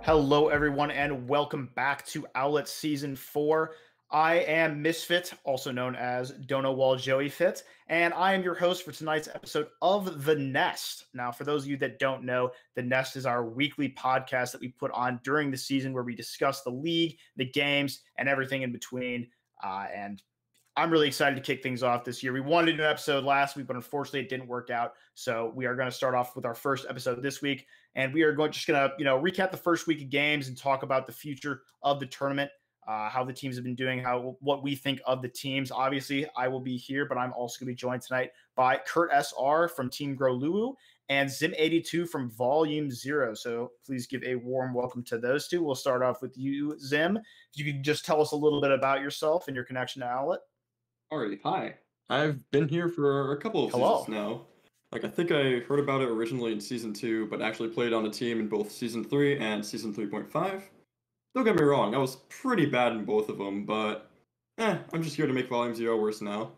Hello, everyone, and welcome back to Owlet Season 4. I am Misfit, also known as Dono Wall Joey Fit, and I am your host for tonight's episode of The Nest. Now, for those of you that don't know, The Nest is our weekly podcast that we put on during the season where we discuss the league, the games, and everything in between. And I'm really excited to kick things off this year. We wanted to do an episode last week, but unfortunately it didn't work out. So we are going to start off with our first episode this week, and we are just going to recap the first week of games and talk about the future of the tournament, how the teams have been doing, what we think of the teams. Obviously, I will be here, but I'm also going to be joined tonight by Kurt SR from Team Grow Lulu and Zim82 from Volume 0. So please give a warm welcome to those two. We'll start off with you, Zim. If you could just tell us a little bit about yourself and your connection to Owlet. Alright, hi. I've been here for a couple of seasons now. I think I heard about it originally in Season 2, but actually played on a team in both Season 3 and Season 3.5. Don't get me wrong, I was pretty bad in both of them, but I'm just here to make Volume 0 worse now.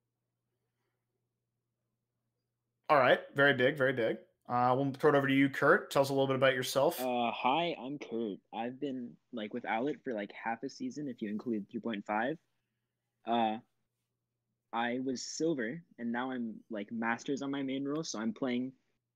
Alright, very big, very big. We'll throw it over to you, Kurt. Tell us a little bit about yourself. Hi, I'm Kurt. I've been with Owlet for half a season if you include 3.5. I was silver, and now I'm masters on my main role, so I'm playing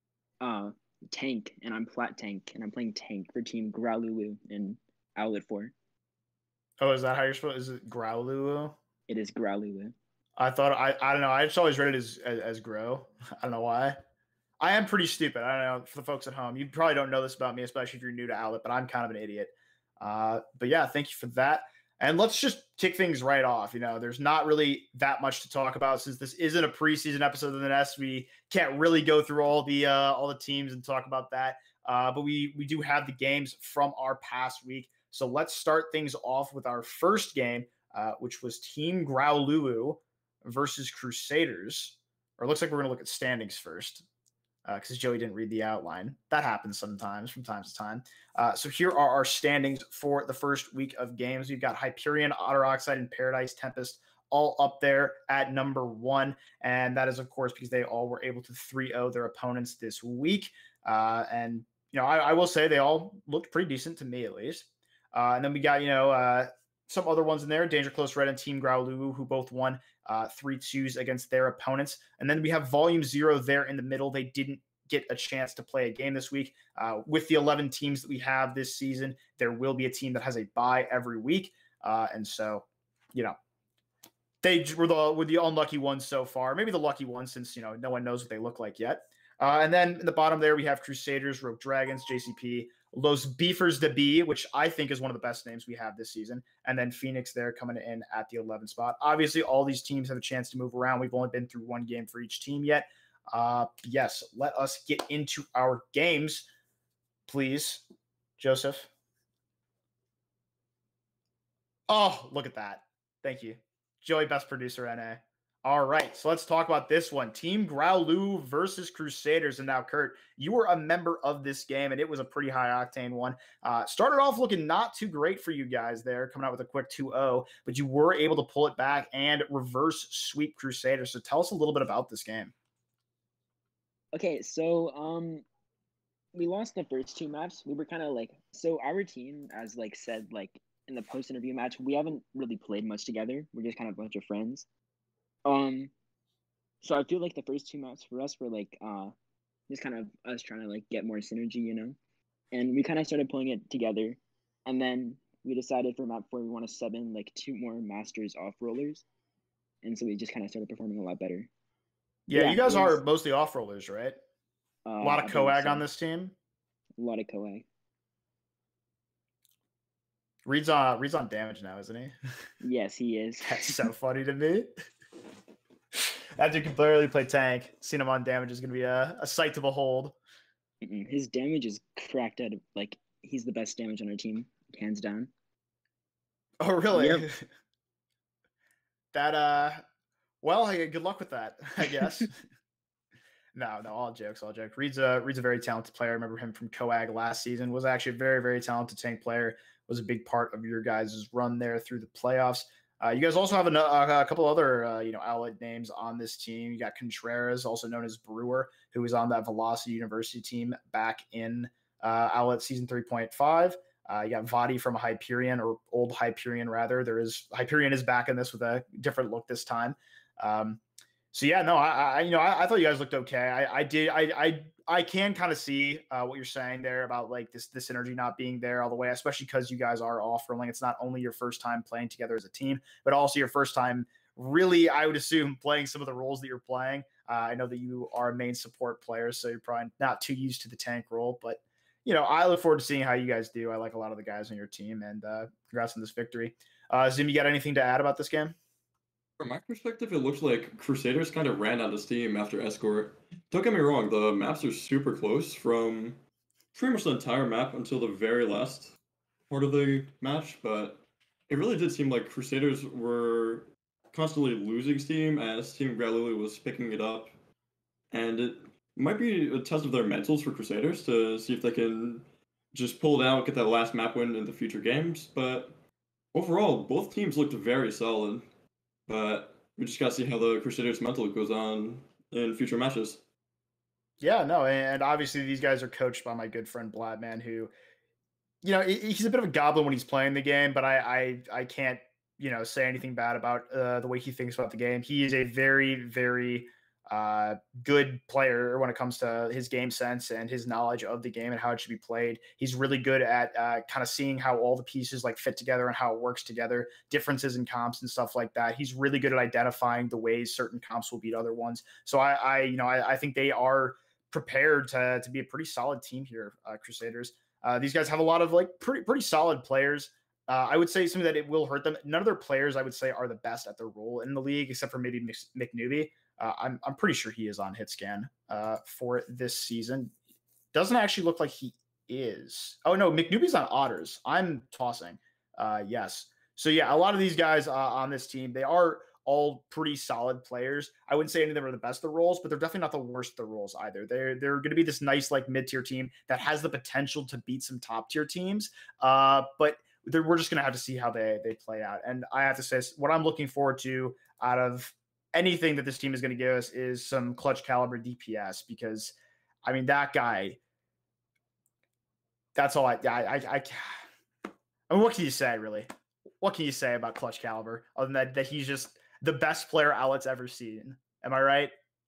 tank, and I'm flat tank, and I'm playing tank for Team Growlulu in Owlet 4. Oh, is that how you're supposed? Is it Growlulu? It is Growlulu. I thought I don't know. I just always read it as Grow. I don't know why. I am pretty stupid. I don't know, for the folks at home. You probably don't know this about me, especially if you're new to Owlet, but I'm kind of an idiot. But yeah, thank you for that. And let's just kick things right off. There's not really that much to talk about since this isn't a preseason episode of the Nest. We can't really go through all the teams and talk about that. But we do have the games from our past week. So let's start things off with our first game, which was Team Growlulu versus Crusaders. Or it looks like we're going to look at standings first, because Joey didn't read the outline. That happens sometimes from time to time. So here are our standings for the first week of games. We've got Hyperion, Otter Oxide, and Paradise Tempest all up there at number 1. And that is, of course, because they all were able to 3-0 their opponents this week. And I will say they all looked pretty decent to me, at least. And then we got, some other ones in there, Danger Close Red and Team Growlulu, who both won 3-2s against their opponents. And then we have Volume 0 there in the middle. They didn't get a chance to play a game this week. With the 11 teams that we have this season, there will be a team that has a bye every week. And so, they were the unlucky ones so far. Maybe the lucky ones since, no one knows what they look like yet. And then in the bottom there, we have Crusaders, Rogue Dragons, JCP, Los Beefers de B, which I think is one of the best names we have this season. And then Phoenix there coming in at the 11th spot. Obviously, all these teams have a chance to move around. We've only been through one game for each team yet. Yes, let us get into our games, please. Joseph. Oh, look at that. Thank you. Joey, best producer, NA. All right, so let's talk about this one. Team Growlulu versus Crusaders. And now, Kurt, you were a member of this game, and it was a pretty high-octane one. Started off looking not too great for you guys there, coming out with a quick 2-0, but you were able to pull it back and reverse sweep Crusaders. So tell us a little bit about this game. Okay, so we lost the first 2 maps. We were kind of so our team, as said in the post-interview match, we haven't really played much together. We're just kind of a bunch of friends. So I feel like the first 2 maps for us were just kind of us trying to get more synergy, and we kind of started pulling it together, and then we decided for map 4 we want to sub in 2 more masters off rollers, and so we just kind of started performing a lot better. Yeah, you guys are mostly off rollers, right? A lot of coag on this team. A lot of coag. Reed's on damage now, isn't he? Yes, he is. That's so funny to me. That dude can barely play tank. Seeing him on damage is going to be a sight to behold. His damage is cracked out. He's the best damage on our team, hands down. Oh, really? Yep. That, well, good luck with that, I guess. No, all jokes. Reed's a very talented player. I remember him from Coag last season. Was actually a very, very talented tank player. Was a big part of your guys' run there through the playoffs. You guys also have a couple other Owlet names on this team. You got Contreras, also known as Brewer, who was on that Velocity University team back in Owlet season 3.5. You got Vadi from Hyperion, or old Hyperion rather. Hyperion is back in this with a different look this time. So yeah, no, I thought you guys looked okay. I can kind of see what you're saying there about like this energy not being there all the way, especially because you guys are off rolling. It's not only your first time playing together as a team, but also your first time really, I would assume, playing some of the roles that you're playing. I know that you are a main support player, so you're probably not too used to the tank role, but I look forward to seeing how you guys do. I like a lot of the guys on your team, and congrats on this victory. Zim, you got anything to add about this game? From my perspective, it looks like Crusaders kind of ran out of steam after Escort. Don't get me wrong, the maps are super close from pretty much the entire map until the very last part of the match, but it really did seem like Crusaders were constantly losing steam as Team Galulu was picking it up. And it might be a test of their mentals for Crusaders to see if they can just pull it out, get that last map win in the future games. But overall, both teams looked very solid. But we just got to see how the Crusaders' mental goes on in future matches. Yeah, no, and obviously these guys are coached by my good friend Bladman, who, he's a bit of a goblin when he's playing the game, but I can't, say anything bad about the way he thinks about the game. He is a very, very good player when it comes to his game sense and his knowledge of the game and how it should be played. He's really good at kind of seeing how all the pieces like fit together and how it works together, differences in comps and stuff like that. He's really good at identifying the ways certain comps will beat other ones. So I think they are prepared to be a pretty solid team here, Crusaders. These guys have a lot of like pretty solid players. I would say something that it will hurt them. None of their players, I would say, are the best at their role in the league, except for maybe McNewby. I'm pretty sure he is on HitScan for this season. Doesn't actually look like he is. Oh no, McNewby's on Otters. I'm tossing. Yes. So yeah, a lot of these guys on this team, they are all pretty solid players. I wouldn't say any of them are the best of the roles, but they're definitely not the worst of the roles either. They're going to be this nice like mid-tier team that has the potential to beat some top-tier teams. But we're just going to have to see how they play out. And I have to say, what I'm looking forward to out of anything that this team is going to give us is some clutch caliber DPS, because I mean, that guy, that's all I mean, what can you say really? What can you say about clutch caliber other than that he's just the best player Owlet's ever seen? Am I right?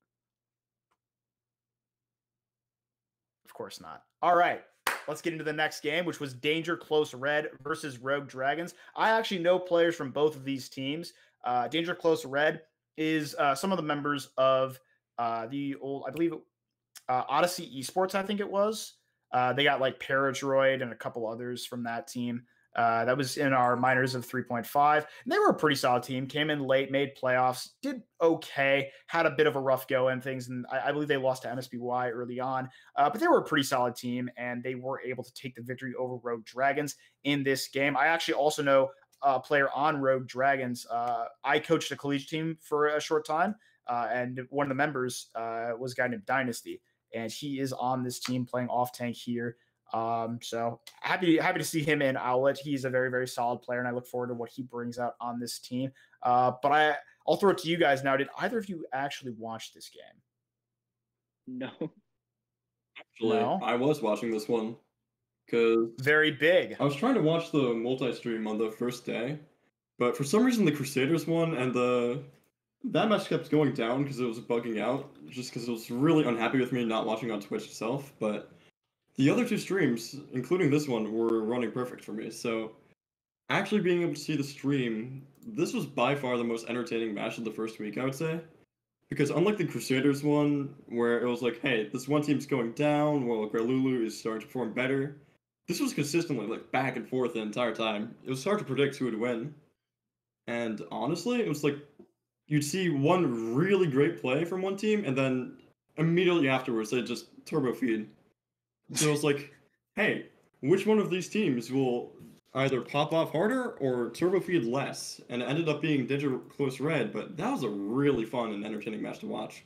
Of course not. All right. Let's get into the next game, which was Danger Close Red versus Rogue Dragons. I actually know players from both of these teams. Danger Close Red is some of the members of the old, I believe, Odyssey Esports, I think it was. They got like Paradroid and a couple others from that team. That was in our minors of 3.5. And they were a pretty solid team, came in late, made playoffs, did okay, had a bit of a rough go and things. And I believe they lost to MSBY early on. But they were a pretty solid team, and they were able to take the victory over Rogue Dragons in this game. I actually also know a player on Rogue Dragons. I coached a collegiate team for a short time, and one of the members was a guy named Dynasty, and he is on this team playing off tank here. So happy to see him in Owlet. He's a very, very solid player, and I look forward to what he brings out on this team. But I'll throw it to you guys now. Did either of you actually watch this game? No. Actually, no? I was watching this one because very big. I was trying to watch the multi-stream on the first day, but for some reason the Crusaders won, and that match kept going down because it was bugging out, just because it was really unhappy with me not watching on Twitch itself. But the other two streams, including this one, were running perfect for me. So actually being able to see the stream, this was by far the most entertaining match of the first week, I would say. Because unlike the Crusaders one, where it was like, hey, this one team's going down while Grelulu is starting to perform better, this was consistently like back and forth the entire time. It was hard to predict who would win. And honestly, it was like you'd see one really great play from one team, and then immediately afterwards they just turbo feed. So it was like, hey, which one of these teams will either pop off harder or turbo feed less? And it ended up being Danger Close Red, but that was a really fun and entertaining match to watch.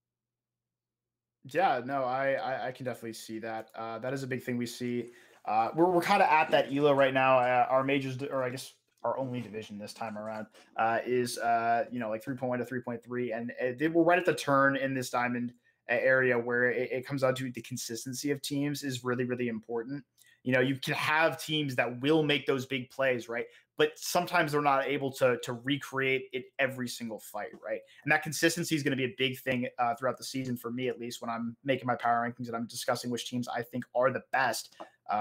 Yeah, no, I can definitely see that. That is a big thing we see. We're kind of at that ELO right now. Our majors, or I guess our only division this time around, is like 3.1 to 3.3, and we're right at the turn in this diamond. area where it comes down to the consistency of teams is really, really important. You know, you can have teams that will make those big plays, right? But sometimes they're not able to recreate it every single fight, right? And that consistency is going to be a big thing throughout the season for me, at least when I'm making my power rankings and I'm discussing which teams I think are the best.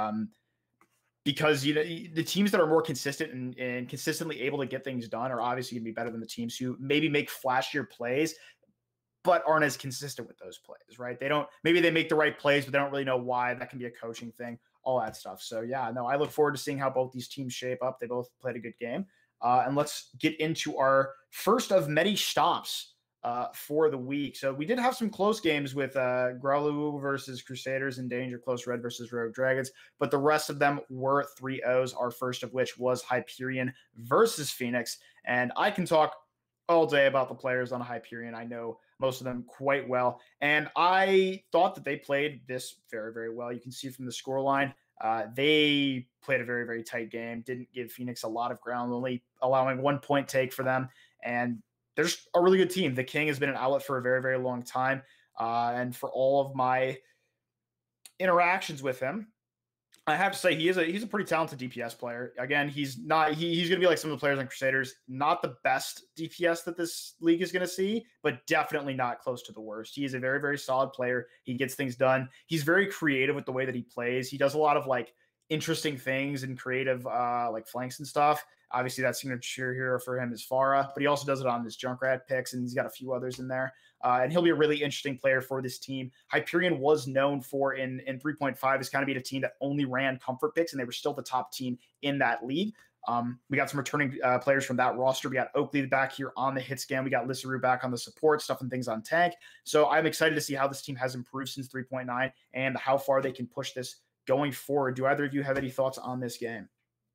Because you know the teams that are more consistent and consistently able to get things done are obviously going to be better than the teams who maybe make flashier plays but aren't as consistent with those plays, right? Maybe they make the right plays, but they don't really know why. That can be a coaching thing, all that stuff. So yeah, no, I look forward to seeing how both these teams shape up. They both played a good game. And let's get into our first of many stops for the week. So we did have some close games with Growlu versus Crusaders and Danger, Close Red versus Rogue Dragons, but the rest of them were 3-0s, our first of which was Hyperion versus Phoenix. And I can talk all day about the players on Hyperion. I know most of them quite well. And I thought that they played this very, very well. You can see from the scoreline, they played a very, very tight game, didn't give Phoenix a lot of ground, only allowing 1 point take for them. And there's a really good team. The King has been an Owlet for a very, very long time. And for all of my interactions with him, I have to say he's a pretty talented DPS player. Again, he's going to be like some of the players on Crusaders, not the best DPS that this league is going to see, but definitely not close to the worst. He is a very, very solid player. He gets things done. He's very creative with the way that he plays. He does a lot of like interesting things and creative like flanks and stuff. Obviously, that signature hero for him is Farah, but he also does it on his Junkrat picks, and he's got a few others in there. And he'll be a really interesting player for this team. Hyperion was known for in 3.5 is kind of being a team that only ran comfort picks, and they were still the top team in that league. We got some returning players from that roster. We got Oakley back here on the hit scan. We got Lissaru back on the support stuff and things on tank. So I'm excited to see how this team has improved since 3.9 and how far they can push this going forward. Do either of you have any thoughts on this game?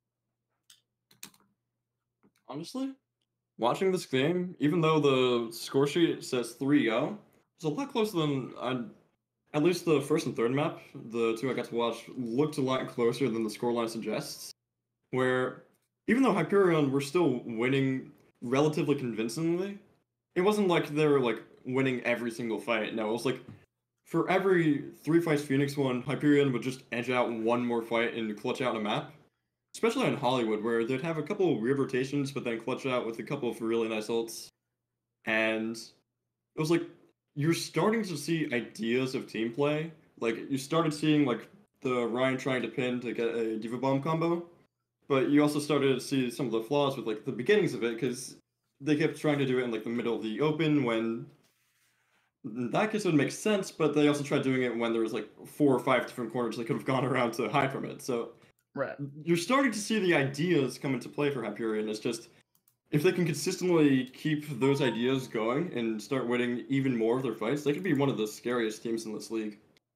Honestly, watching this game, even though the score sheet says 3-0, it's a lot closer than at least the first and third map. The two I got to watch looked a lot closer than the scoreline suggests. Where even though Hyperion were still winning relatively convincingly, it wasn't like they were like winning every single fight. No, it was like for every 3 fights Phoenix won, Hyperion would just edge out one more fight and clutch out a map. Especially in Hollywood, where they'd have a couple of weird rotations, but then clutch out with a couple of really nice ults. And it was like, you're starting to see ideas of team play. Like, you started seeing, like, the Ryan trying to pin to get a Diva Bomb combo. But you also started to see some of the flaws with, like, the beginnings of it, because they kept trying to do it in, like, the middle of the open, when in that case it would make sense, but they also tried doing it when there was, like, 4 or 5 different corners they could have gone around to hide from it. So right, you're starting to see the ideas come into play for Hyperion. It's just, if they can consistently keep those ideas going and start winning even more of their fights, they could be one of the scariest teams in this league.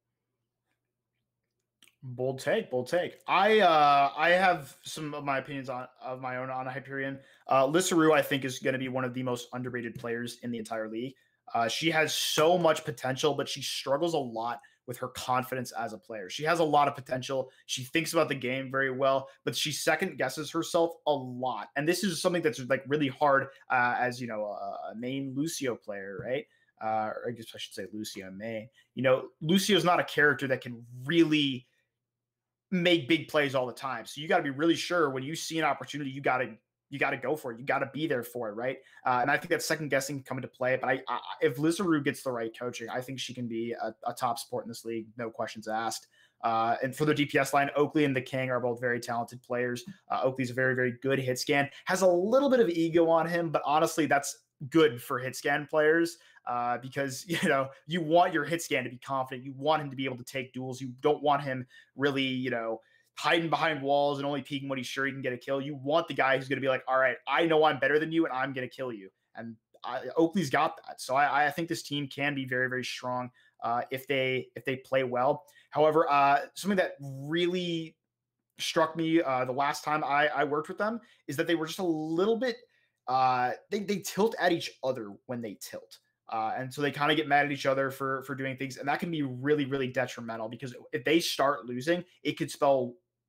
Bold take, bold take. I have some of my opinions of my own on Hyperion. Lissaru, I think, is going to be one of the most underrated players in the entire league. She has so much potential, but she struggles a lot with her confidence as a player. She has a lot of potential. She thinks about the game very well, but she second guesses herself a lot. And this is something that's like really hard as, you know, a main Lucio player, right? Or I guess I should say Lucio main. You know, Lucio's not a character that can really make big plays all the time. So you got to be really sure when you see an opportunity, you got to go for it. You got to be there for it, right? And I think that second guessing come into play. But if Lissaru gets the right coaching, I think she can be a top support in this league, no questions asked. And for the DPS line, Oakley and the King are both very talented players. Oakley's a very, very good hit scan. Has a little bit of ego on him, but honestly, that's good for hit scan players because, you know, you want your hit scan to be confident. You want him to be able to take duels. You don't want him really, you know, hiding behind walls and only peeking when he's sure he can get a kill. You want the guy who's going to be like, all right, I know I'm better than you and I'm going to kill you. And Oakley's got that. So I think this team can be very, very strong if they play well. However, something that really struck me the last time I worked with them is that they were just a little bit, they tilt at each other when they tilt. And so they kind of get mad at each other for doing things. And that can be really, really detrimental because if they start losing, it could spell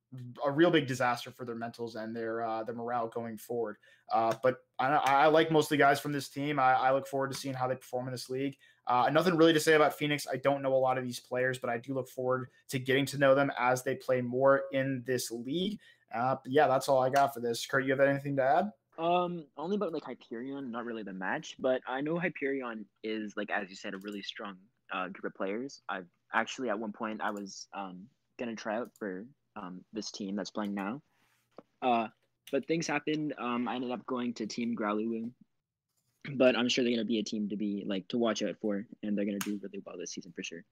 a real big disaster for their mentals and their morale going forward. But I like most of the guys from this team. I look forward to seeing how they perform in this league. Nothing really to say about Phoenix. I don't know a lot of these players, but I do look forward to getting to know them as they play more in this league. But yeah, that's all I got for this. Kurt, you have anything to add? Only about like Hyperion, not really the match, but I know Hyperion is, like, as you said, a really strong group of players. I've actually, at one point, I was gonna try out for this team that's playing now. But things happened. I ended up going to Team Growlithe, but I'm sure they're gonna be a team to be like to watch out for, and they're gonna do really well this season for sure.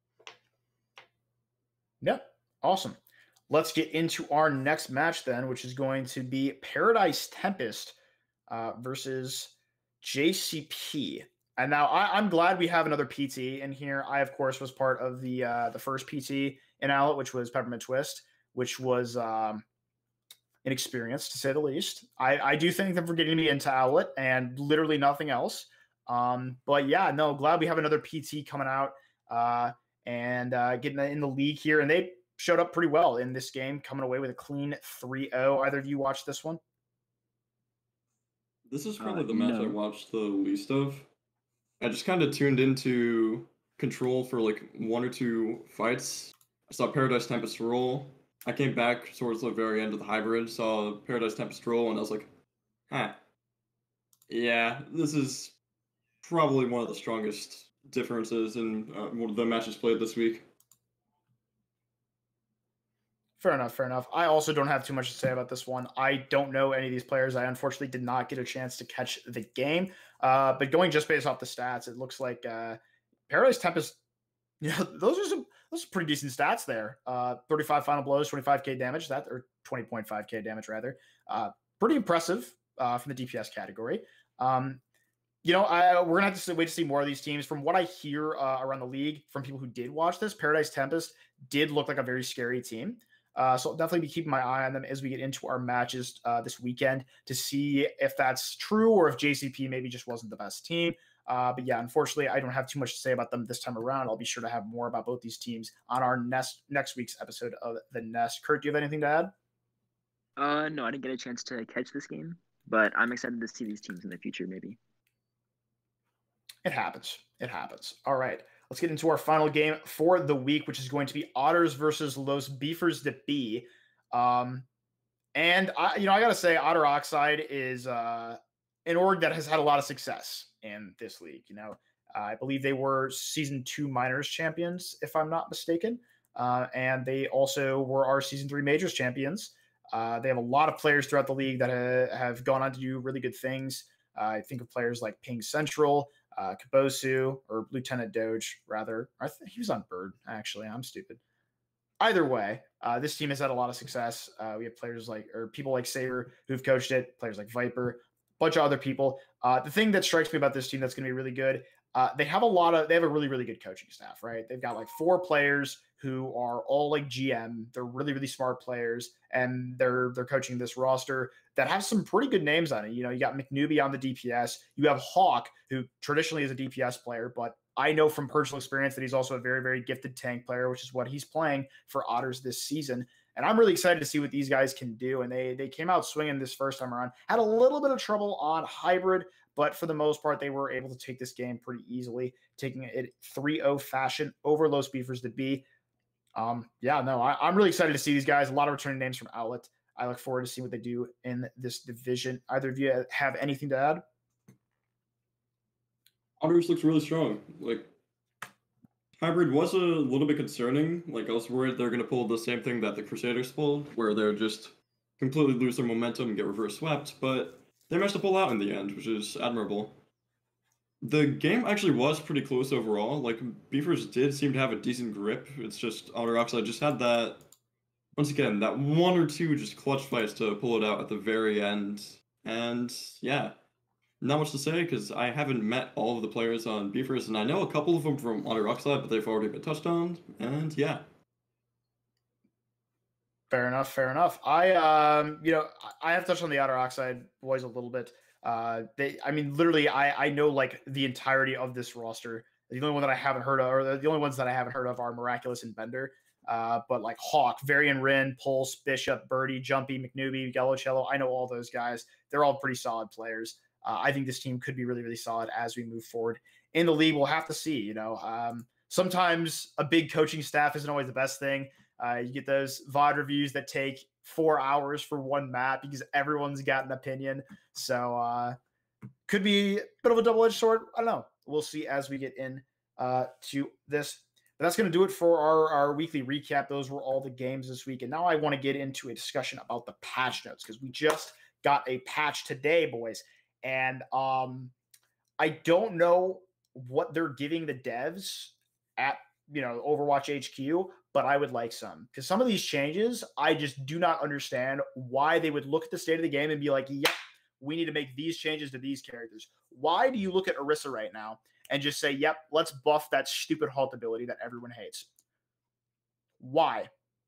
Yep, awesome. Let's get into our next match then, which is going to be Paradise Tempest versus JCP. And now I'm glad we have another PT in here. I, of course, was part of the first PT in Owlet, which was Peppermint Twist, which was inexperienced, to say the least. I do thank them for getting me into Owlet and literally nothing else. But yeah, no, glad we have another PT coming out and getting in the league here. And they showed up pretty well in this game, coming away with a clean 3-0. Either of you watched this one? This is probably the match I watched the least of. I just kind of tuned into Control for like 1 or 2 fights. I saw Paradise Tempest roll. I came back towards the very end of the hybrid, saw Paradise Tempest roll, and I was like, huh. Yeah, this is probably one of the strongest differences in one of the matches played this week. Fair enough, fair enough. I also don't have too much to say about this one. I don't know any of these players. I unfortunately did not get a chance to catch the game. But going just based off the stats, it looks like Paradise Tempest, those are some pretty decent stats there. 35 final blows, 25k damage, or 20.5k damage rather. Pretty impressive from the DPS category. We're gonna have to wait to see more of these teams. From what I hear around the league from people who did watch this, Paradise Tempest did look like a very scary team. So I'll definitely be keeping my eye on them as we get into our matches this weekend to see if that's true or if JCP maybe just wasn't the best team. But yeah, unfortunately, I don't have too much to say about them this time around. I'll be sure to have more about both these teams on our next week's episode of The Nest. Kurt, do you have anything to add? No, I didn't get a chance to catch this game, but I'm excited to see these teams in the future, maybe. It happens. It happens. All right. Let's get into our final game for the week, which is going to be Otters versus Los Beefers de B. And I gotta say, Otter Oxide is an org that has had a lot of success in this league. I believe they were Season 2 Minors champions, if I'm not mistaken, and they also were our Season 3 Majors champions. They have a lot of players throughout the league that have gone on to do really good things. I think of players like Ping Central, Kabosu, or Lieutenant Doge, rather. He was on Bird, actually. I'm stupid. Either way, this team has had a lot of success. We have people like Saber who've coached it, players like Viper, a bunch of other people. The thing that strikes me about this team that's going to be really good, they have a really, really good coaching staff, right? They've got like 4 players who are all like GM. They're really, really smart players, and they're coaching this roster that has some pretty good names on it. You got McNewbie on the DPS. You have Hawk, who traditionally is a DPS player, but I know from personal experience that he's also a very, very gifted tank player, which is what he's playing for Otters this season. And I'm really excited to see what these guys can do. And they came out swinging this first time around. Had a little bit of trouble on hybrid, but for the most part, they were able to take this game pretty easily, taking it 3-0 fashion over Los Beefers to B. I'm really excited to see these guys. A lot of returning names from Owlet. I look forward to seeing what they do in this division. Either of you have anything to add? Otters looks really strong. Like, hybrid was a little bit concerning. Like, I was worried they're going to pull the same thing that the Crusaders pulled, where they're just completely lose their momentum and get reverse swept, but they managed to pull out in the end, which is admirable. The game actually was pretty close overall. Like, Beefers did seem to have a decent grip. It's just Otter Oxide just had that, once again, that 1 or 2 just clutch fights to pull it out at the very end. And yeah, not much to say because I haven't met all of the players on Beefers, and I know a couple of them from Otter Oxide, but they've already been touched on. And yeah. Fair enough. I have touched on the Otter Oxide boys a little bit. Literally, I know like the entirety of this roster. The only one that I haven't heard of, or the only ones that I haven't heard of, are Miraculous and Bender. But like Hawk, Varian Rin, Pulse, Bishop, Birdie, Jumpy, McNewby, Cello, I know all those guys. They're all pretty solid players. I think this team could be really, really solid as we move forward in the league. We'll have to see. Sometimes a big coaching staff isn't always the best thing. You get those VOD reviews that take 4 hours for one map because everyone's got an opinion. So could be a bit of a double-edged sword. I don't know. We'll see as we get in to this. But that's going to do it for our weekly recap. Those were all the games this week. And now I want to get into a discussion about the patch notes because we just got a patch today, boys. And I don't know what they're giving the devs at Overwatch HQ, but I would like some because some of these changes I just do not understand why they would look at the state of the game and be like, yep, we need to make these changes to these characters. Why do you look at Orisa right now and just say, yep, let's buff that stupid halt ability that everyone hates? Why?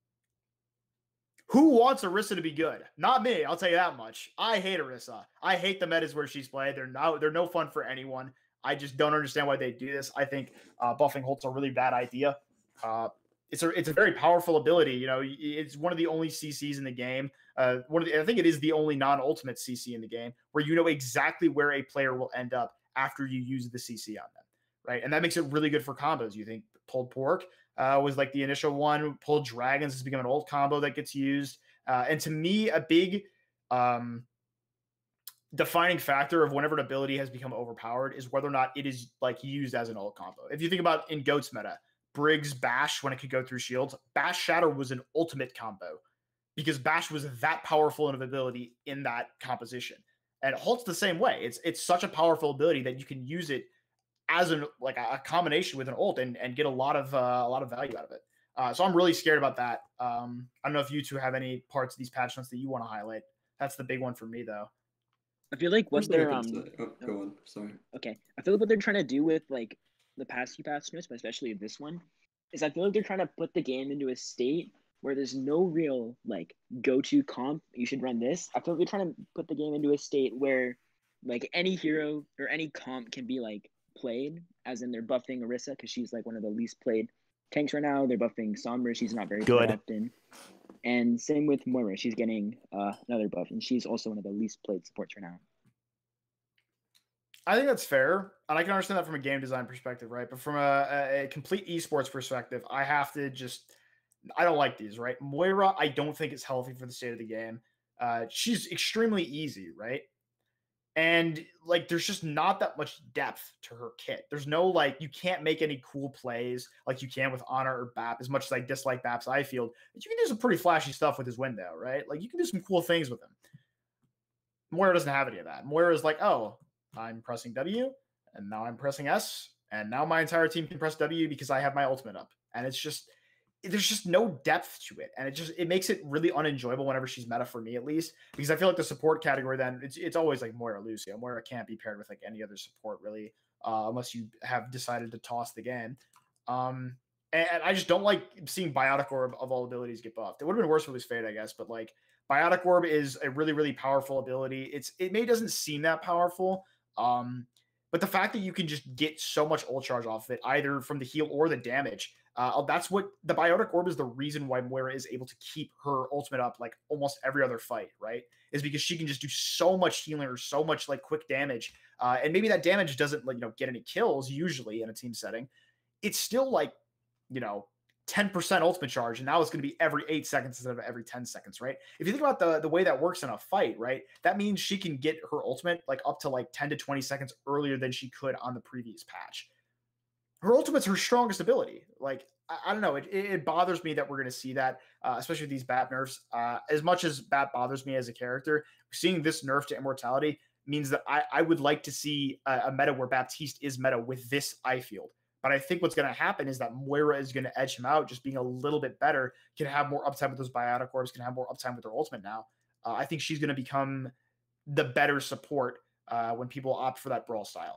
Who wants Orisa to be good? Not me, I'll tell you that much. I hate Orisa. I hate the metas where she's played. They're no fun for anyone. I just don't understand why they do this. I think buffing Holt's a really bad idea. It's a very powerful ability. It's one of the only CCs in the game. I think it is the only non-ultimate CC in the game where you know exactly where a player will end up after you use the CC on them, right? And that makes it really good for combos. You think pulled pork was like the initial one. Pulled dragons has become an old combo that gets used. And to me, a big defining factor of whenever an ability has become overpowered is whether or not it is like used as an ult combo. If you think about in Goat's meta, Briggs Bash, when it could go through shields, Bash Shatter was an ultimate combo because Bash was that powerful of an ability in that composition. And Holt's the same way. It's such a powerful ability that you can use it as a combination with an ult and get a lot of value out of it. So I'm really scared about that. I don't know if you two have any parts of these patch notes that you want to highlight. That's the big one for me, though. I feel like what they're go on. Sorry. Okay, I feel like what they're trying to do with like the past few patch notes, but especially this one, is I feel like they're trying to put the game into a state where there's no real like go-to comp. You should run this. I feel like they're trying to put the game into a state where like any hero or any comp can be like played, as in they're buffing Orisa because she's like one of the least played tanks right now. They're buffing Sombra. She's not very good often. And same with Moira. She's getting another buff, and she's also one of the least played supports right now. I think that's fair, and I can understand that from a game design perspective, right? But from a complete esports perspective, I don't like these, right? Moira, I don't think is healthy for the state of the game. She's extremely easy, right? And like, there's just not that much depth to her kit. There's no you can't make any cool plays like you can with Honor or BAP. As much as I dislike BAP's eye field, but you can do some pretty flashy stuff with his window, right? Like you can do some cool things with him. Moira doesn't have any of that. Moira is like, oh, I'm pressing W, and now I'm pressing S, and now my entire team can press W because I have my ultimate up. And it's just, there's just no depth to it. And it makes it really unenjoyable whenever she's meta, for me at least, because I feel like the support category then, it's always like Moira Lucio. Moira can't be paired with like any other support really, unless you have decided to toss the game. And I just don't like seeing Biotic Orb of all abilities get buffed. It would have been worse if it was Fade, I guess, but like Biotic Orb is a really, really powerful ability. It doesn't seem that powerful. But the fact that you can just get so much ult charge off of it, either from the heal or the damage, that's what the Biotic Orb is. The reason why Moira is able to keep her ultimate up like almost every other fight, right? Is because she can just do so much healing or so much like quick damage. And maybe that damage doesn't get any kills usually in a team setting. It's still 10% ultimate charge, and now it's going to be every 8 seconds instead of every 10 seconds, right? If you think about the way that works in a fight, right, that means she can get her ultimate up to 10 to 20 seconds earlier than she could on the previous patch. Her ultimate's her strongest ability. I don't know, it bothers me that we're going to see that, especially with these BAP nerfs. As much as BAP bothers me as a character, seeing this nerf to immortality means that I would like to see a meta where Baptiste is meta with this eye field. But I think what's going to happen is that Moira is going to edge him out, just being a little bit better, can have more uptime with those Biotic Orbs, can have more uptime with her ultimate now. I think she's going to become the better support when people opt for that brawl style.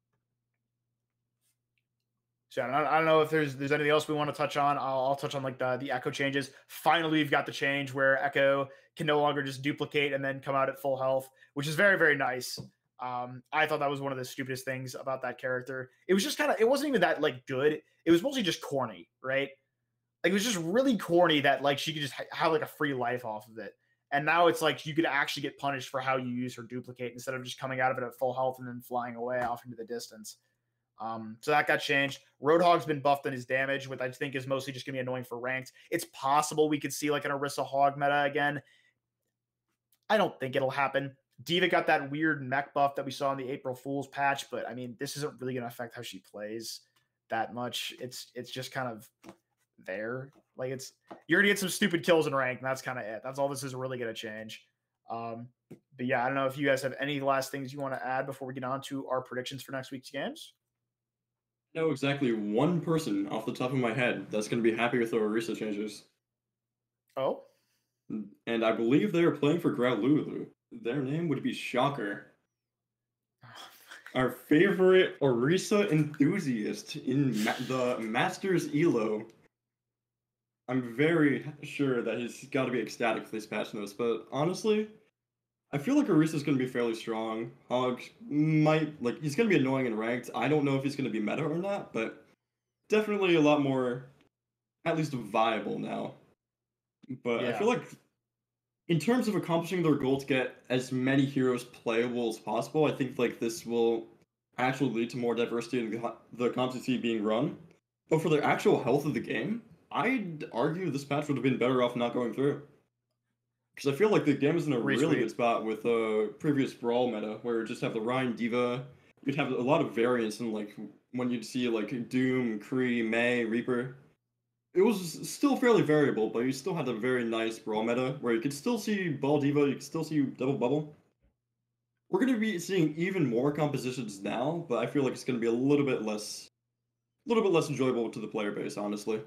So I don't know if there's anything else we want to touch on. I'll touch on the Echo changes. Finally, we've got the change where Echo can no longer just duplicate and then come out at full health, which is very, very nice. I thought that was one of the stupidest things about that character. It was just it wasn't even that good. It was mostly just corny, right? Like, it was just really corny that like she could just have like a free life off of it. And now it's like you could actually get punished for how you use her duplicate instead of just coming out of it at full health and then flying away off into the distance. So that got changed. Roadhog's been buffed on his damage, which I think is mostly just going to be annoying for ranked. It's possible we could see like an Orisa Hog meta again. I don't think it'll happen. Diva got that weird mech buff that we saw in the April Fool's patch, but I mean, this isn't really going to affect how she plays that much. It's just kind of there. Like you're gonna get some stupid kills in rank, and that's kind of it. That's all this is really gonna change. But yeah, I don't know if you guys have any last things you want to add before we get on to our predictions for next week's games. I know exactly one person off the top of my head that's going to be happy with the Orisa changes. Oh? And I believe they are playing for Growlulu. Their name would be Shocker. Our favorite Orisa enthusiast in the Masters ELO. I'm very sure that he's got to be ecstatic with these patch notes, but honestly, I feel like Orisa's going to be fairly strong. Hog might, like, he's going to be annoying in ranked. I don't know if he's going to be meta or not, but definitely a lot more, at least viable now. But I feel like in terms of accomplishing their goal to get as many heroes playable as possible, I think like this will actually lead to more diversity in the competency being run. But for the actual health of the game, I'd argue this patch would have been better off not going through. Because I feel like the game is in a really good spot with the previous Brawl meta, where you just have the Ryan Diva. You'd have a lot of variance in like when you'd see like Doom, Kree, Mei, Reaper. It was still fairly variable, but you still had a very nice Brawl meta where you could still see Ball Diva, you could still see Double Bubble. We're going to be seeing even more compositions now, but I feel like it's going to be a little bit less enjoyable to the player base, honestly.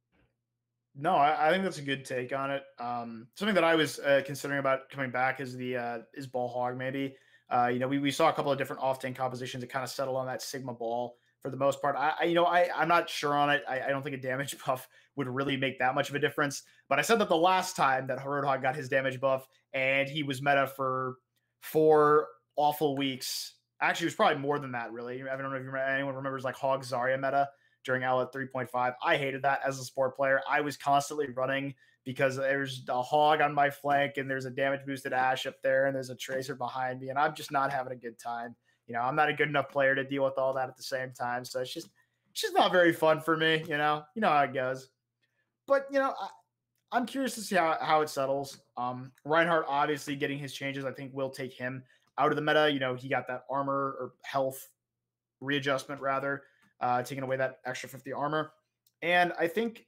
No, I think that's a good take on it. Something that I was considering about coming back is the is Ball Hog maybe. We saw a couple of different off-tank compositions that kind of settle on that Sigma Ball for the most part. I'm not sure on it. I don't think a damage buff would really make that much of a difference. But I said that the last time that Roadhog got his damage buff and he was meta for 4 awful weeks. Actually, it was probably more than that, really. I don't know if anyone remembers like Hog Zarya meta during Owlet 3.5. I hated that as a sport player. I was constantly running because there's a Hog on my flank and there's a damage boosted Ashe up there and there's a Tracer behind me and I'm just not having a good time. I'm not a good enough player to deal with all that at the same time. So it's just not very fun for me. You know how it goes. But, I'm curious to see how it settles. Reinhardt obviously getting his changes, I think will take him out of the meta. He got that armor or health readjustment rather, taking away that extra 50 armor. And I think,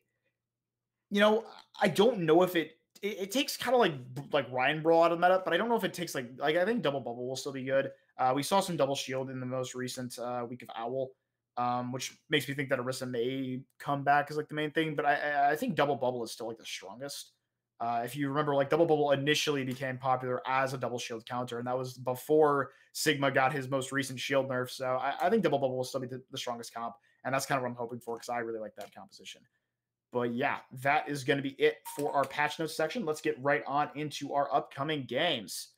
I don't know if it takes kind of like Ryan Brawl out of the meta, but I don't know if it takes like I think Double Bubble will still be good. We saw some Double Shield in the most recent week of Owl, which makes me think that Orisa may come back as like the main thing. But I think Double Bubble is still like the strongest. If you remember, like Double Bubble initially became popular as a double shield counter, and that was before Sigma got his most recent shield nerf. So I think Double Bubble will still be the strongest comp, and that's kind of what I'm hoping for because I really like that composition. But yeah, that is going to be it for our patch notes section. Let's get right on into our upcoming games.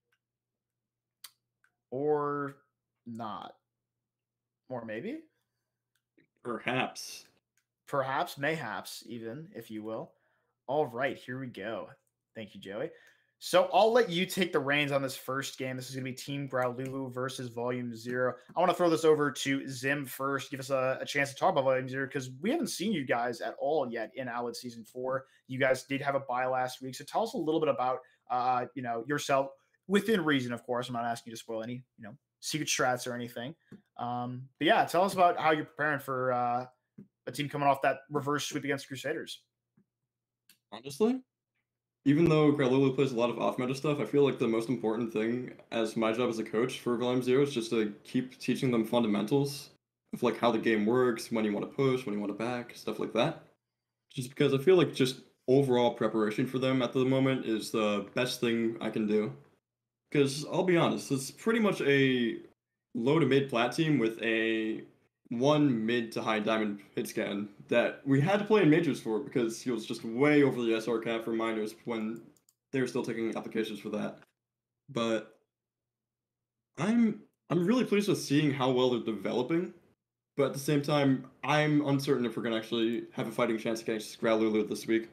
Or not. Or maybe? Perhaps. Perhaps, mayhaps, even, if you will. All right, here we go. Thank you, Joey. So I'll let you take the reins on this first game. This is going to be Team Growlulu versus Volume 0. I want to throw this over to Zim first. Give us a chance to talk about Volume 0 because we haven't seen you guys at all yet in Owlet Season 4. You guys did have a bye last week. So tell us a little bit about, yourself within reason, of course. I'm not asking you to spoil any, secret strats or anything. But yeah, tell us about how you're preparing for a team coming off that reverse sweep against Crusaders. Honestly, even though Growlulu plays a lot of off-meta stuff, I feel like the most important thing as my job as a coach for Volume 0 is just to keep teaching them fundamentals of like how the game works, when you want to push, when you want to back, stuff like that. Just because I feel like just overall preparation for them at the moment is the best thing I can do. Because I'll be honest, it's pretty much a low to mid plat team with a 1 mid to high diamond hit scan that we had to play in majors for because he was just way over the SR cap for minors when they were still taking applications for that. But I'm really pleased with seeing how well they're developing. But at the same time, I'm uncertain if we're going to actually have a fighting chance against Growlithe this week.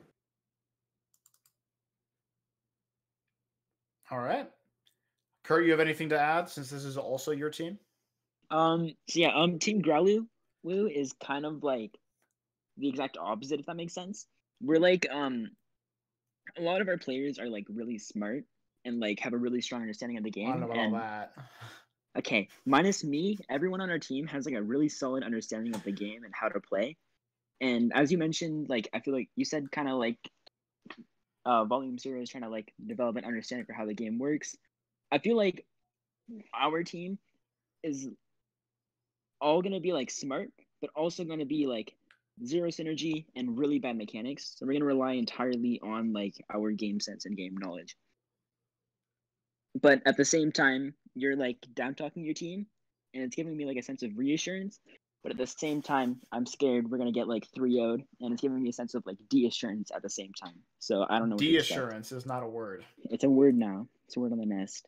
All right. Kurt, you have anything to add since this is also your team? Team Growlithe is kind of like the exact opposite, if that makes sense. We're like a lot of our players are like really smart and like have a really strong understanding of the I don't know game. about all that. Okay, minus me, everyone on our team has like a really solid understanding of the game and how to play. And as you mentioned, like I feel like you said kind of like Volume Zero is trying to like develop an understanding for how the game works. I feel like our team is all gonna be like smart, but also gonna be like zero synergy and really bad mechanics. So we're gonna rely entirely on like our game sense and game knowledge. But at the same time, you're like down talking your team, and it's giving me like a sense of reassurance. But at the same time, I'm scared we're gonna get like 3-0'd, and it's giving me a sense of like de-assurance at the same time. So I don't know what to expect. De-assurance is not a word. It's a word now. It's a word on the nest.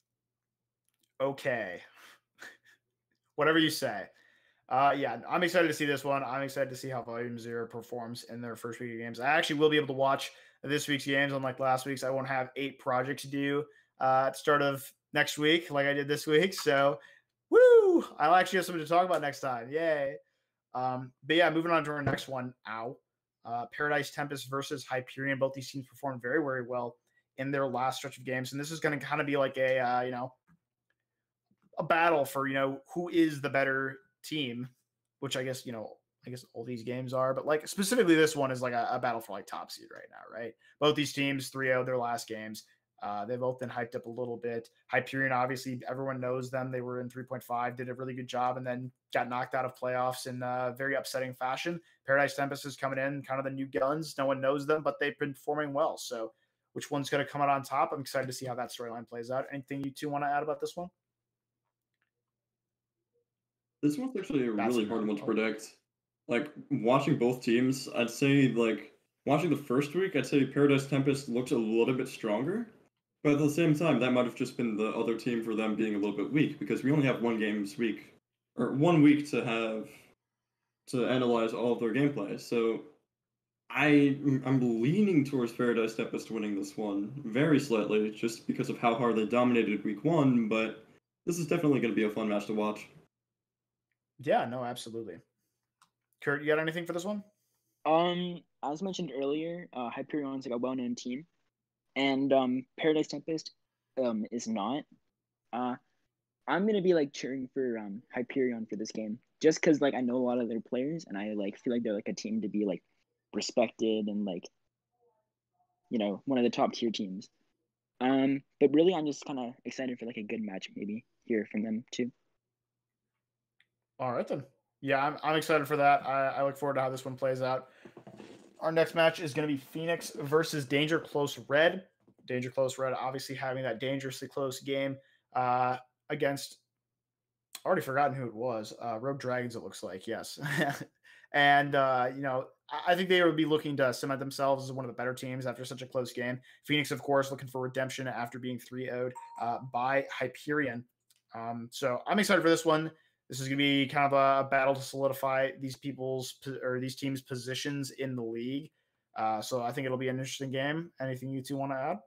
Okay. Whatever you say. Yeah, I'm excited to see this one. I'm excited to see how Volume Zero performs in their first week of games. I actually will be able to watch this week's games, unlike last week's. I won't have 8 projects to do at the start of next week like I did this week. So, woo! I'll actually have something to talk about next time. Yay! But yeah, moving on to our next one. Paradise Tempest versus Hyperion. Both these teams performed very, very well in their last stretch of games, and this is going to kind of be like a battle for who is the better team, which I guess all these games are, but like specifically this one is like a battle for like top seed right now, right? Both these teams 3-0 their last games. They've both been hyped up a little bit. Hyperion, obviously, everyone knows them. They were in 3.5, did a really good job, and then got knocked out of playoffs in a very upsetting fashion. Paradise Tempest is coming in, kind of the new guns. No one knows them, but they've been performing well. So which one's going to come out on top? I'm excited to see how that storyline plays out. Anything you two want to add about this one? This one's actually a That's really hard one to predict. Like, watching both teams, I'd say, like, watching the first week, I'd say Paradise Tempest looks a little bit stronger. But at the same time, that might have just been the other team for them being a little bit weak, because we only have one game this week, or 1 week to analyze all of their gameplay. So I'm leaning towards Paradise Tempest winning this one very slightly, just because of how hard they dominated week 1, but this is definitely going to be a fun match to watch. Yeah, no, absolutely. Kurt, you got anything for this one? As mentioned earlier, Hyperion's like a well-known team, and Paradise Tempest is not. I'm gonna be like cheering for Hyperion for this game, just because like I know a lot of their players, and I like feel like they're like a team to be like respected and like one of the top tier teams. But really, I'm just kind of excited for like a good match maybe here from them too. All right then. Yeah, I'm excited for that. I look forward to how this one plays out. Our next match is going to be Phoenix versus Danger Close Red. Danger Close Red obviously having that dangerously close game against, already forgotten who it was. Rogue Dragons, it looks like, yes. And, I think they would be looking to cement themselves as one of the better teams after such a close game. Phoenix, of course, looking for redemption after being 3-0'd by Hyperion. So I'm excited for this one. This is going to be kind of a battle to solidify these teams' positions in the league. So I think it'll be an interesting game. Anything you two want to add?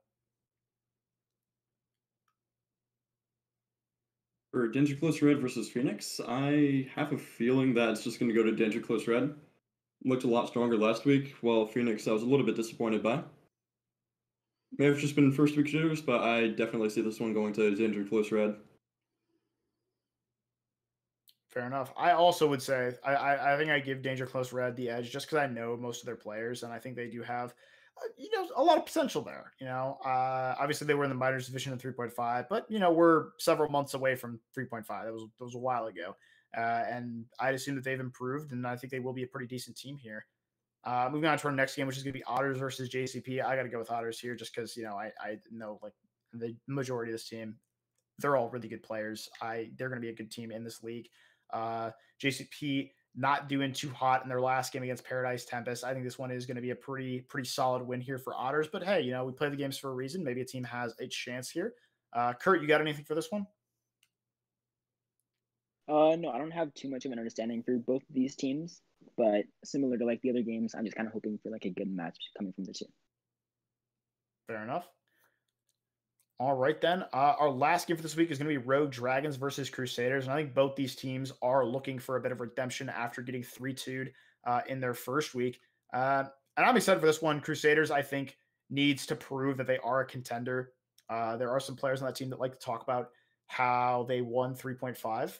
For Danger Close Red versus Phoenix, I have a feeling that it's just going to go to Danger Close Red. Looked a lot stronger last week, while Phoenix I was a little bit disappointed by. May have just been first week jitters, but I definitely see this one going to Danger Close Red. Fair enough. I also would say I think I give Danger Close Red the edge just because I know most of their players and I think they do have a lot of potential there. Obviously they were in the minors division in 3.5, but we're several months away from 3.5. That was a while ago, and I'd assume that they've improved, and I think they will be a pretty decent team here. Moving on to our next game, which is going to be Otters versus JCP. I got to go with Otters here just because I know like the majority of this team. They're all really good players. They're going to be a good team in this league. JCP not doing too hot in their last game against Paradise Tempest. I think this one is going to be a pretty solid win here for Otters. But hey, we play the games for a reason. Maybe a team has a chance here. Kurt, you got anything for this one? No, I don't have too much of an understanding for both of these teams, but similar to like the other games, I'm just kind of hoping for like a good match coming from the two. Fair enough. All right, then. Our last game for this week is going to be Rogue Dragons versus Crusaders. And I think both these teams are looking for a bit of redemption after getting 3-2'd in their first week. And I'm excited for this one. Crusaders, I think, needs to prove that they are a contender. There are some players on that team that like to talk about how they won 3.5.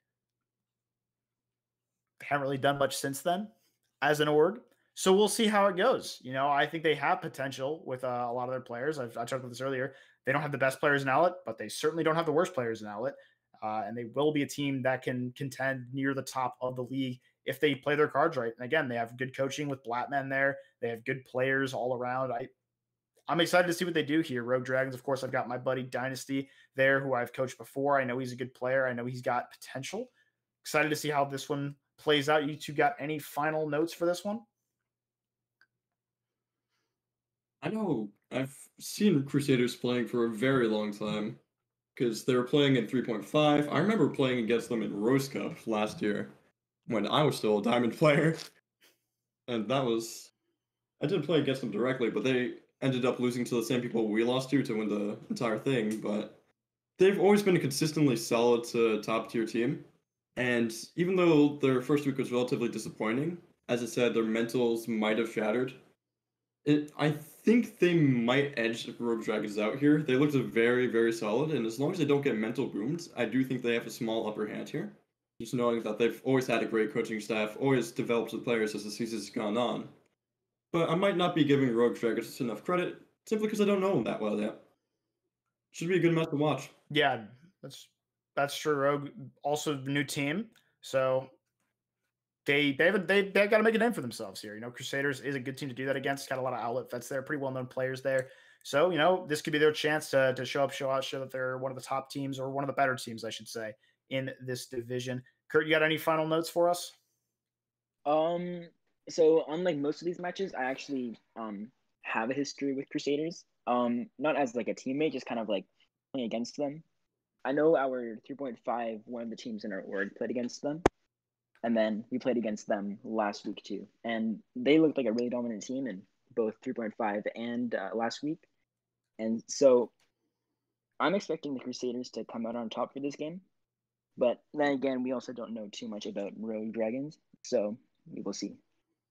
Haven't really done much since then as an org. So we'll see how it goes. You know, I think they have potential with a lot of their players. I talked about this earlier. They don't have the best players in Owlet, but they certainly don't have the worst players in Owlet. And they will be a team that can contend near the top of the league if they play their cards right. And again, they have good coaching with Blattman there. They have good players all around. I'm excited to see what they do here. Rogue Dragons, of course, I've got my buddy Dynasty there, who I've coached before. I know he's a good player. I know he's got potential. Excited to see how this one plays out. You two got any final notes for this one? I know I've seen Crusaders playing for a very long time because they were playing in 3.5. I remember playing against them in Rose Cup last year when I was still a Diamond player. And I didn't play against them directly, but they ended up losing to the same people we lost to win the entire thing. But they've always been a consistently solid to top tier team. And even though their first week was relatively disappointing, as I said, their mentals might have shattered. I think they might edge the Rogue Dragons out here. They looked very, very solid, and as long as they don't get mental wounds, I do think they have a small upper hand here. Just knowing that they've always had a great coaching staff, always developed the players as the season's gone on. But I might not be giving Rogue Dragons enough credit, simply because I don't know them that well yet. Should be a good match to watch. Yeah, that's true. Rogue also the new team, so they got to make a name for themselves here. You know, Crusaders is a good team to do that against. Got a lot of outlet vets there, pretty well known players there. So you know, this could be their chance to show up, show out, show that they're one of the top teams or one of the better teams, I should say, in this division. Kurt, you got any final notes for us? So unlike most of these matches, I actually have a history with Crusaders. Not as like a teammate, just kind of like playing against them. I know our 3.5, one of the teams in our org played against them. And then we played against them last week too. And they looked like a really dominant team in both 3.5 and last week. And so I'm expecting the Crusaders to come out on top for this game. But then again, we also don't know too much about Rogue Dragons. So we will see.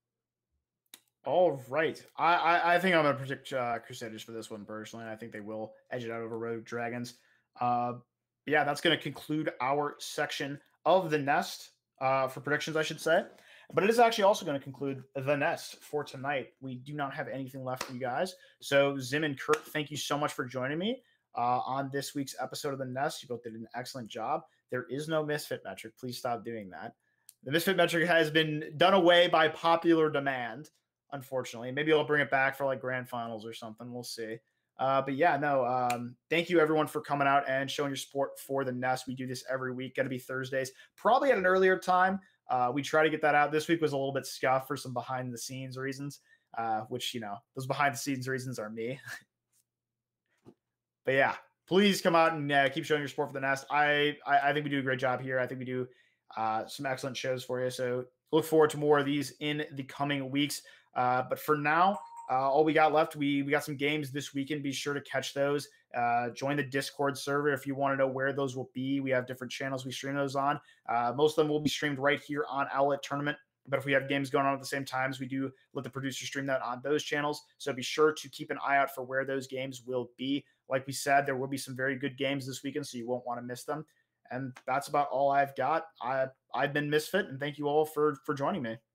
All right. I think I'm going to predict Crusaders for this one personally. I think they will edge it out over Rogue Dragons. Yeah, that's going to conclude our section of the Nest for predictions, I should say. But it is actually also going to conclude the Nest for tonight. We do not have anything left for you guys. So Zim and Kurt, thank you so much for joining me on this week's episode of the Nest. You both did an excellent job. There is no misfit metric. Please stop doing that. The misfit metric has been done away by popular demand, unfortunately. Maybe I'll bring it back for like grand finals or something. We'll see. But yeah, no, thank you everyone for coming out and showing your support for the Nest. We do this every week. Going to be Thursdays, probably at an earlier time. We try to get that out. This week was a little bit scuffed for some behind the scenes reasons, which, you know, those behind the scenes reasons are me. But yeah, please come out and keep showing your support for the Nest. I think we do a great job here. I think we do some excellent shows for you. So look forward to more of these in the coming weeks. But for now, all we got left, we got some games this weekend. Be sure to catch those. Join the Discord server if you want to know where those will be. We have different channels we stream those on. Most of them will be streamed right here on Owlet Tournament. But if we have games going on at the same times, we do let the producer stream that on those channels. So be sure to keep an eye out for where those games will be. Like we said, there will be some very good games this weekend, so you won't want to miss them. And that's about all I've got. I've been Misfit, and thank you all for joining me.